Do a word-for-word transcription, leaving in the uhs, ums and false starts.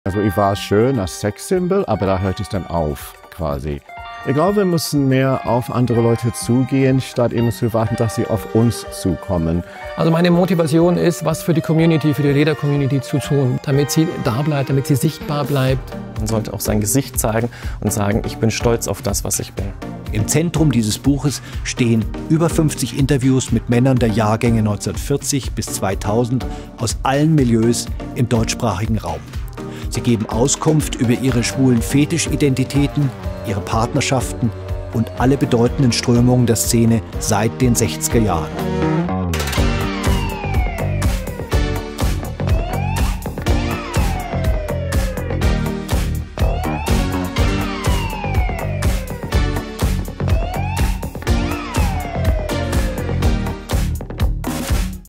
Also ich war schön als Sexsymbol, aber da hört es dann auf, quasi. Ich glaube, wir müssen mehr auf andere Leute zugehen, statt immer zu warten, dass sie auf uns zukommen. Also meine Motivation ist, was für die Community, für die Leder-Community zu tun, damit sie da bleibt, damit sie sichtbar bleibt. Man sollte auch sein Gesicht zeigen und sagen, ich bin stolz auf das, was ich bin. Im Zentrum dieses Buches stehen über fünfzig Interviews mit Männern der Jahrgänge neunzehnhundertvierzig bis zweitausend aus allen Milieus im deutschsprachigen Raum. Sie geben Auskunft über ihre schwulen Fetischidentitäten, ihre Partnerschaften und alle bedeutenden Strömungen der Szene seit den sechziger Jahren.